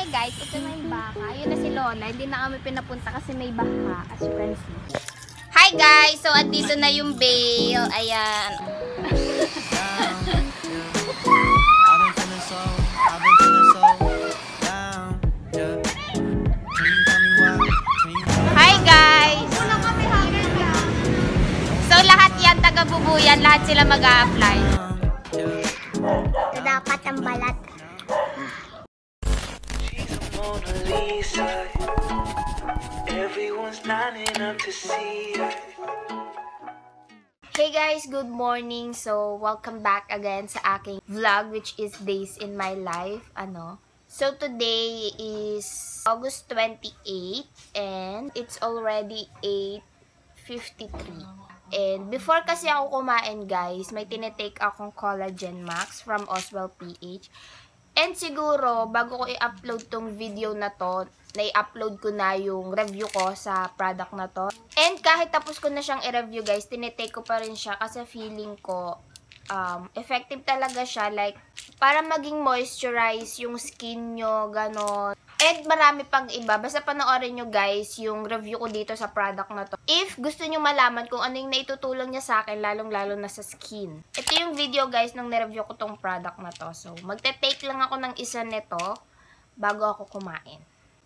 guys, ito na yung baka. Yun na si Lola. Hindi na kami pinapunta kasi may baka, as you can see. Hi guys! So, andito na yung bale. Ayan. Hi guys! So, lahat yan, taga-bubuyan. Lahat sila mag-a-apply. Dapat ang balat. Everyone's lining up to see her. Hey guys, good morning. So, welcome back again sa aking vlog, which is Days in My Life. So, today is August 28 and it's already 8:53. And before kasi ako kumain guys, may tinitake akong Collagen Max from Oswell PH. And siguro, bago ko i-upload tong video na to, na-i-upload ko na yung review ko sa product na to. And kahit tapos ko na siyang i-review guys, tinitake ko pa rin siya kasi feeling ko effective talaga siya. Like, para maging moisturize yung skin nyo, ganon. And marami pang iba. Basta panoorin nyo guys yung review ko dito sa product na to. If gusto nyo malaman kung ano yung naitutulong niya sa akin, lalong-lalo na sa skin. Ito yung video guys nung nireview ko tong product na to. So, magte-take lang ako ng isa nito bago ako kumain.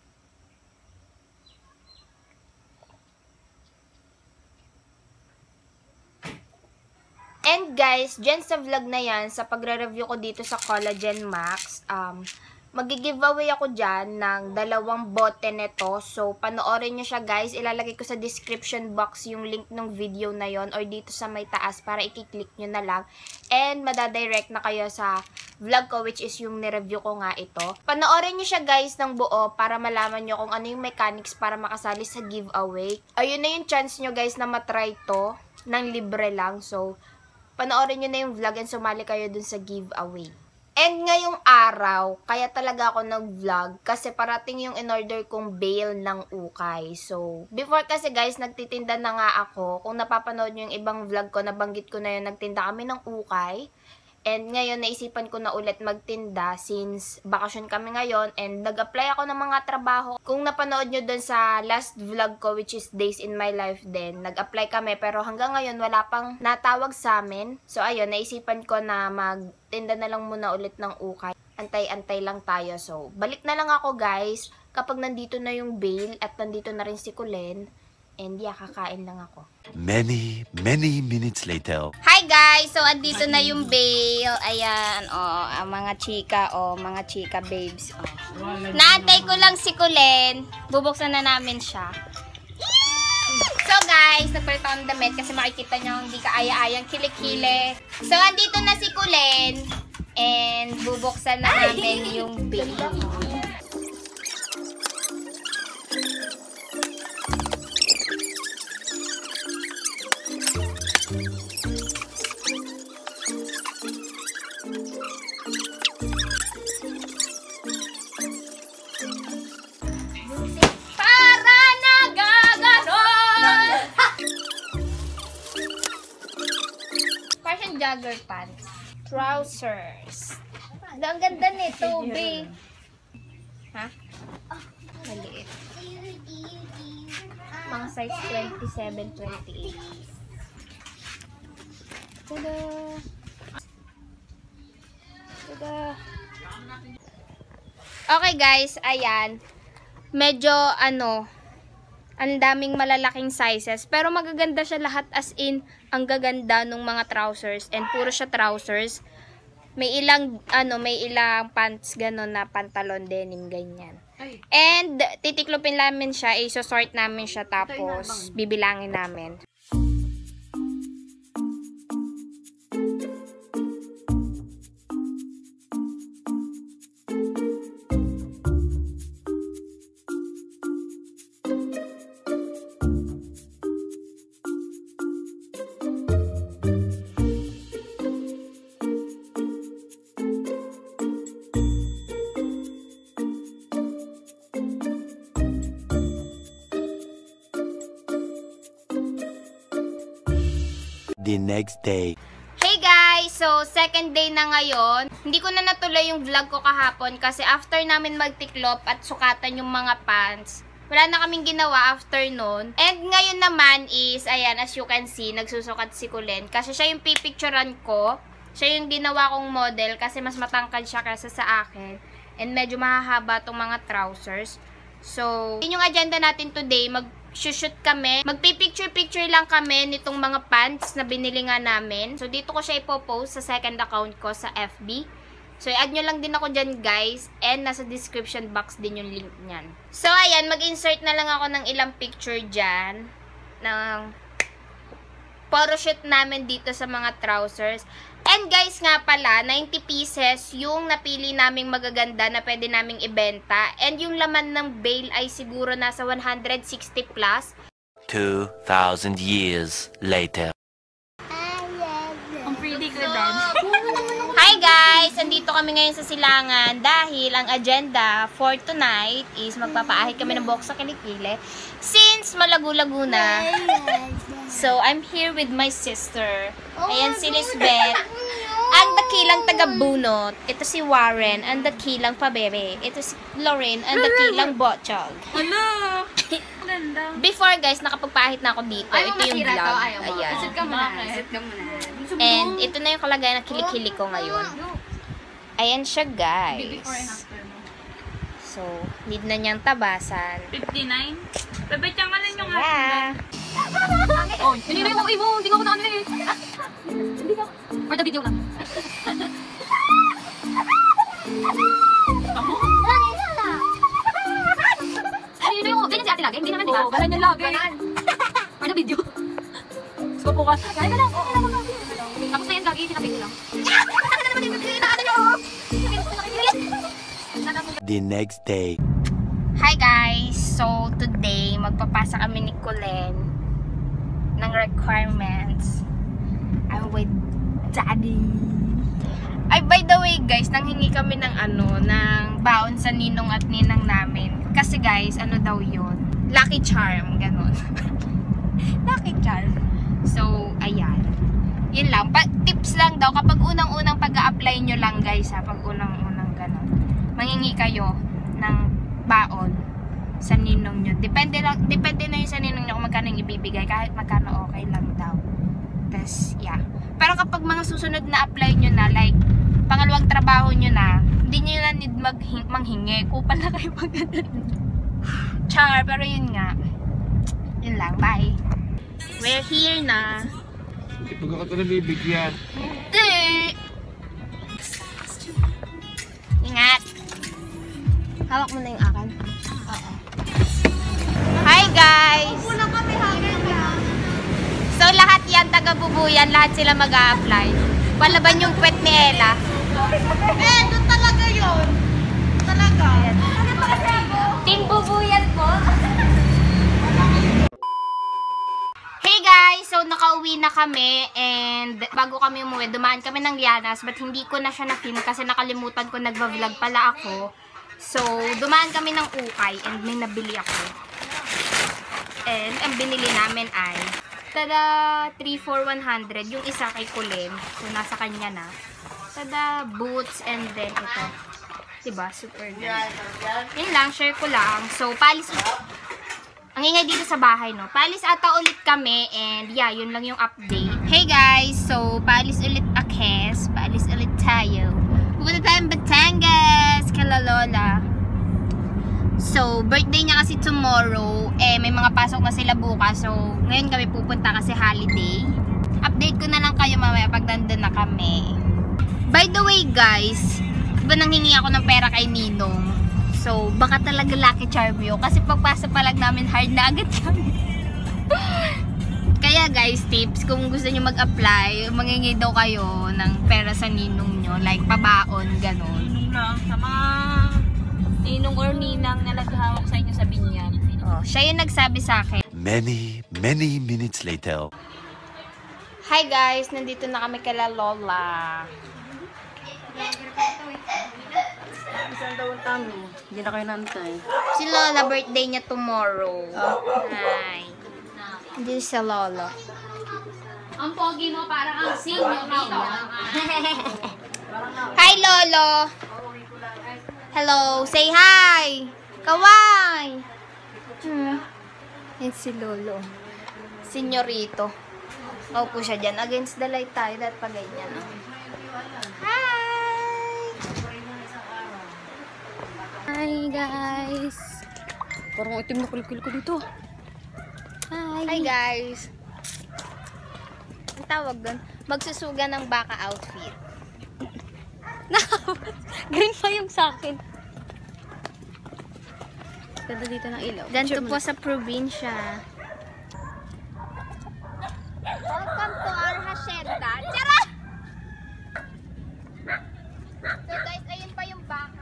And guys, dyan sa vlog na yan, sa pagre-review ko dito sa Collagen Max, mag-giveaway ako dyan ng 2 bote nito. So, panoorin nyo siya guys. Ilalagay ko sa description box yung link ng video na yon or dito sa may taas para i-click nyo na lang. And madadirect na kayo sa vlog ko which is yung nireview ko nga ito. Panoorin nyo siya guys ng buo para malaman nyo kung ano yung mechanics para makasali sa giveaway. Ayun na yung chance nyo guys na matry to ng libre lang. So, panoorin nyo na yung vlog and sumali kayo dun sa giveaway. And ngayong araw, kaya talaga ako nag-vlog kasi parating yung in-order kong bale ng ukay. So, before kasi guys, nagtitinda na nga ako. Kung napapanood nyo yung ibang vlog ko, nabanggit ko na yun, nagtinda kami ng ukay. And ngayon, naisipan ko na ulit magtinda since bakasyon kami ngayon and nag-apply ako ng mga trabaho. Kung napanood nyo dun sa last vlog ko which is Days in My Life din, nag-apply kami pero hanggang ngayon wala pang natawag sa amin. So ayun, naisipan ko na magtinda na lang muna ulit ng ukay. Antay-antay lang tayo. So, balik na lang ako guys kapag nandito na yung bale at nandito na rin si Kulen. And yeah, kakain lang ako. Many minutes later. Hi guys! So, andito na yung bale. Ayan, ang mga chika, mga chika babes. Naantay ko lang si Kulen. Bubuksan na namin siya. So guys, nagpalit ako ng damit kasi makikita nyo hindi kaaya-ayang kilikili. So, andito na si Kulen. And bubuksan na namin yung bale. Jogger pants. Trousers. Ang ganda nito, babe. Ha? Maliit. Mga size 27, 28. Tada! Tada! Okay guys, ayan. Medyo ang daming malalaking sizes. Pero magaganda siya lahat as in, ang gaganda ng mga trousers. And puro siya trousers. May ilang pants gano'n na pantalon, denim, ganyan. And titiklopin namin siya, isosort namin siya tapos bibilangin namin. The next day. Hey guys! guys, so second day na ngayon. Hindi ko na natuloy yung vlog ko kahapon kasi after namin magtiklop at sukatan yung mga pants, wala na kaming ginawa after nun. And ngayon naman is, ayan, as you can see, nagsusukat si Kulen. Kasi siya yung pipicturan ko. Siya yung ginawa kong model kasi mas matangkad siya kaysa sa akin. And medyo mahahaba tong mga trousers. So, yun yung agenda natin today. Mag-shoot kami. Magpipicture-picture lang kami nitong mga pants na binili nga namin. So, dito ko siya ipopost sa second account ko sa FB. So, i-add nyo lang din ako dyan, guys. And nasa description box din yung link nyan. So, ayan. Mag-insert na lang ako ng ilang picture dyan. Ng photoshoot namin dito sa mga trousers. And guys nga pala, 90 pieces yung napili naming magaganda na pwede naming ibenta. And yung laman ng bale ay siguro nasa 160 plus. 2,000 years later. Ang pretty ko din. Hi guys! Andito kami ngayon sa Silangan dahil ang agenda for tonight is magpapaahit kami ng buhok sa kilikili. Since malago-lago na. So, I'm here with my sister. Ayan si Lisbeth. Ang dakilang taga-bunot. Ito si Warren. Ang dakilang pabebe. Ito si Lorraine. Ang dakilang botchog. Hello! Ganda. Before guys, nakapagpahit na ako dito. Ito yung vlog. Ayan. Sit ka muna. Sit ka muna. And ito na yung kalagayan ng kilikili ko ngayon. Ayan siya Before and guys. after mo. So, need na niyang tabasan. 59? Sabay tiyang alin yung Yeah. Oh, hindi na yung okay mo. Hindi ko na ano eh. Hindi ka. For the video lang. Hindi na yung ganyan si ate lagi. Hindi naman di ba? Galan niya lagi. For the video. So po ka. Galan ka lang. Tapos na yan lagi. Sinabing lang. The next day. Hi guys! So, today, magpapasa kami ni Kulen ng requirements. I'm with Daddy. Ay, by the way guys, nanghingi kami ng ng baon sa ninong at ninang namin. Kasi guys, ano daw yun? Lucky charm, ganun. Lucky charm. So, ayan. Yun lang. Tips lang daw, kapag unang-unang pag-a-apply nyo lang guys ha, pag unang-unang ganun. Mangingi kayo ng baon sa ninong nyo. Depende na yun sa ninong nyo kung magkano yung ibibigay. Kahit magkano okay lang daw. Tas, yeah. Pero kapag mga susunod na apply nyo na, like, pangalawang trabaho nyo na, hindi nyo na need manghingi. Kupal na kayo magkano. Char, pero yun nga. Yun lang, bye. We're here na. Hindi pagka ka nabibigyan. Hindi! Ingat! Hawak mo na yung akin. Oo. Hi guys! So lahat yan, taga-bubuyan, lahat sila mag-a-apply. Palaban yung puwet ni Ella. Doon talaga yun. Talaga. Team bubuyan po. Hey guys! So nakauwi na kami and bago kami umuwi, dumaan kami ng Lianas but hindi ko na siya na-film kasi nakalimutan ko nagva-vlog pala ako. So, dumaan kami ng ukay and may nabili ako. And ang binili namin ay tada 3 for 100. Yung isa kay Kulen. So, nasa kanya na. Tada boots and then ito. Diba? Super ganda. Yun lang, share ko lang. So, palis ang ingay dito sa bahay, no? Palis ata ulit kami and yeah, yun lang yung update. Hey guys! So, palis ulit akes. Palis ulit tayo. Pupunta tayong Batangas kala Lola. So, birthday niya kasi tomorrow. Eh, may mga pasok na sila bukas. So, ngayon kami pupunta kasi holiday. Update ko na lang kayo mamaya pag nandun na kami. By the way, guys, diba nanghingi ako ng pera kay Ninong? So, baka talaga lucky charm yun. Kasi pagpasa pa lang namin, hard na agad kami. Kaya guys, tips, kung gusto nyo mag-apply, mangingi daw kayo ng pera sa ninong nyo. Like, pabaon, ganon. Ninong lang. Sa mga ninong or ninang na naghahawak sa inyo sa binyan. Oh, siya yung nagsabi sa akin. Many, many minutes later. Hi guys, nandito na kami kala Lola. Isang daw ang tami. Hindi na kayo nantay. Si Lola, birthday niya tomorrow. Hi. Hindi si Lola. Ang pogi mo parang ang senior dito. Hi, Lolo! Hello! Say hi! Kawai! Yan si Lolo. Senyorito. Opo siya dyan. Against the light tayo. Dapat pa ganyan. Hi! Hi, guys! Parang itim na kulikil ko dito. Hi, guys! Ang tawag doon? Magsusuga ng baka outfit. Green pa yung sa akin. Ganda dito ng ilaw. Ganito po sa probinsya. Welcome to our hacienda. Tara! So guys, ayun pa yung baka.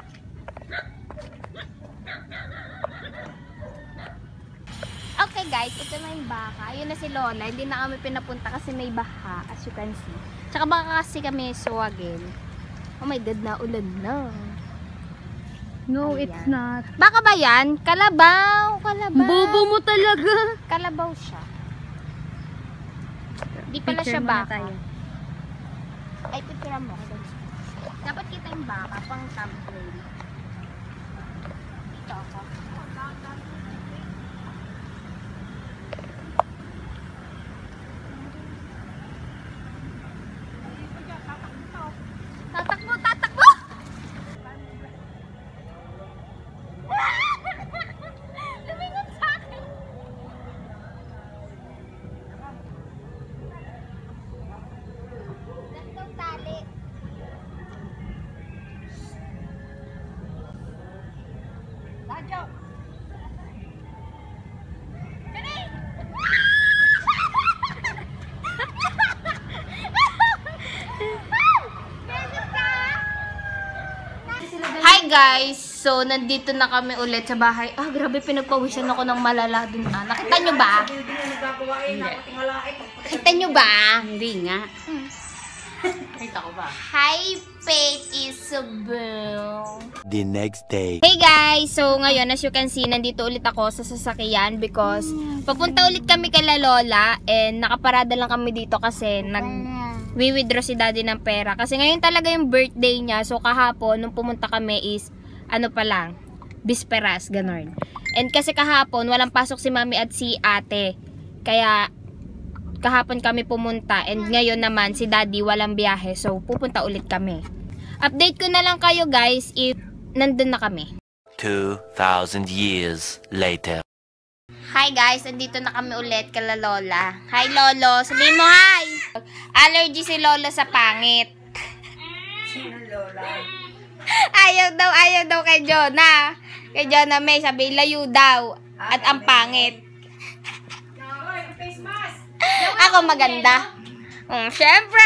Okay guys, ito na yung baka. Ayun na si Lola. Hindi na kami pinapunta kasi may baha, as you can see. Tsaka baka kasi kami suwagin. Oh my God, na ulan na. No, Ayan. it's not. Baka ba yan? Kalabaw! Kalabaw! Bobo mo talaga. Kalabaw siya. Di pala Picture siya muna baka. tayo. Ay, picture mo. Dapat kita yung baka pang thumbnail. Dito ako. Tatakbo! Tatakbo! Lumingon sa akin! Gantong tali. Radyo! Hi guys! So, nandito na kami ulit sa bahay. Ah, grabe, pinagpawisan ako ng malala dun. Ah, nakita nyo ba? Nakita nyo ba? Hindi nga. Kita ko ba? Hi, Faith Isabel. The next day. Hey guys! So, ngayon, as you can see, nandito ulit ako sa sasakyan because papunta ulit kami kay La Lola and nakaparada lang kami dito kasi nag-withdraw si daddy ng pera. Kasi ngayon talaga yung birthday niya. So, kahapon, nung pumunta kami is, ano pa lang, bisperas, ganon. And kasi kahapon, walang pasok si mami at si ate. Kaya, kahapon kami pumunta and ngayon naman si daddy walang biyahe. So, pupunta ulit kami. Update ko na lang kayo guys if nandun na kami. 2,000 years later. Hi guys, andito na kami ulit kala Lola. Hi Lolo, sabihin mo hi! Allergy si Lolo sa pangit. Sino Lola? ayaw daw kay Jonah. Kay Jonah May, sabi layo daw. At ang pangit. Ako maganda. Syempre!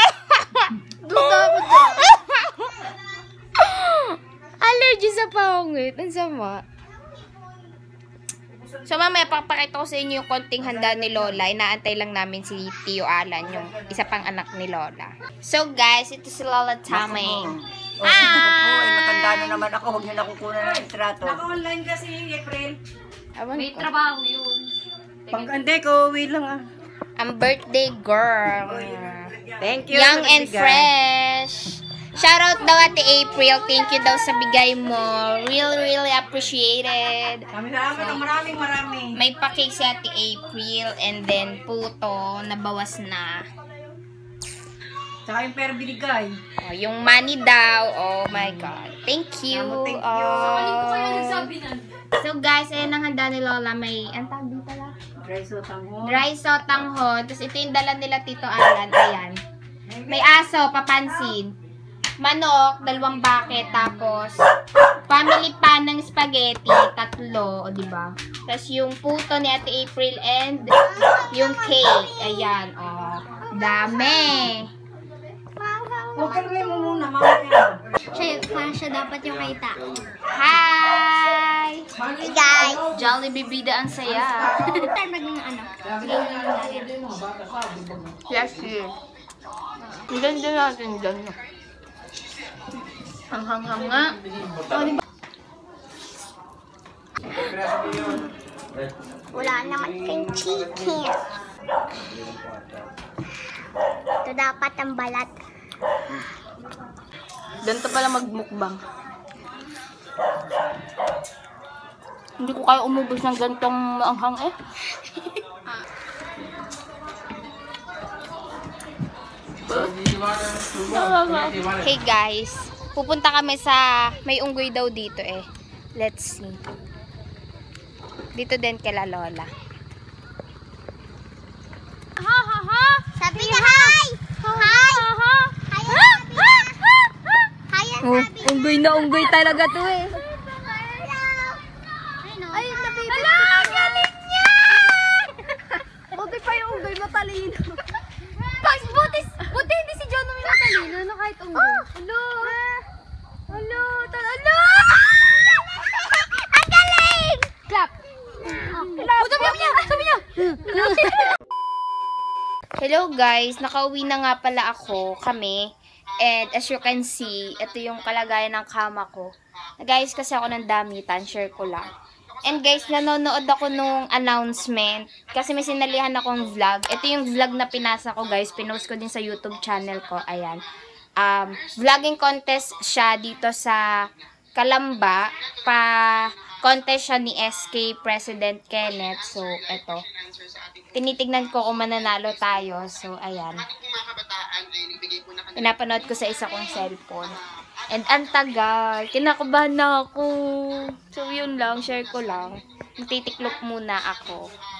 Allergy sa pangit. Ang sama. So, mamaya papakita ko sa inyo yung konting handa ni Lola. Inaantay lang namin si Tio Alan, yung isa pang anak ni Lola. So, guys, ito si Lola Tammy. Ay, matanda na naman ako. Huwag niyo na kukunan ng litrato. Naka-online kasi, April. May trabaho yun. Pag-ande ko, uwi lang ah. Ang birthday girl. Thank you. Young sa and bigay. fresh. Shoutout daw Ate April. Thank you daw sa bigay mo. Really appreciated. Kami-kami ng maraming. May pa-cake si Ate April and then puto na bawas na. Tsaka yung pera binigay. Oh, yung money daw. Oh my God. Thank you. Thank you. Oh. Kaya nagsabi na. So guys, ayan ang handa ni Lola. May, ang tawag dito lang? Dry sotang Dry sotanghon. Tapos ito yung dala nila Tito Alan. Ayan. May aso, papansin. Manok, 2 bucket. Tapos, family pan ng spaghetti, 3. O, diba? Tapos yung puto ni Ate April and yung cake. Ayan, o. Dami. Huwag ka naman mo muna, mamaya. Siya dapat yung kita. Hi! Hey guys! Jolly Bibida ang saya. Yes, yes. Ang ganda natin dyan. Ang hanghang nga. Wala naman kayong chicken. Ito dapat ang balat. Ganito pala magmukbang. Hindi ko kaya umubos ng gantong maanghang eh. Hey guys, pupunta kami sa may unggoy daw dito eh. Let's see. Dito din kila Lola. Sabi niya, hi! Hi! Hi! Hi! Unggoy na unggoy talaga to eh. Ay, hala! Galing niya! Buti pa yung unggoy matalino. Guys, buti hindi si John may matalino na kahit unggoy. Hello! Hello! Hello! Ang galing! Clap! Sabi niya! Hello guys, nakauwi na nga pala kami. And as you can see, ito yung kalagayan ng kama ko. Guys, kasi ako ng damitan, share ko lang. And guys, nanonood ako nung announcement kasi may sinalihan akong vlog. Ito yung vlog na pinasa ko guys, pinost ko din sa YouTube channel ko. Ayan. Vlogging contest siya dito sa Calamba. Contest siya ni SK President Kenneth. So, eto. Tinitignan ko kung mananalo tayo. So, ayan. Pinapanood ko sa isa kong cellphone. And ang tagal. Kinakabahan na ako. So, yun lang. Share ko lang. Magtitiklop muna ako.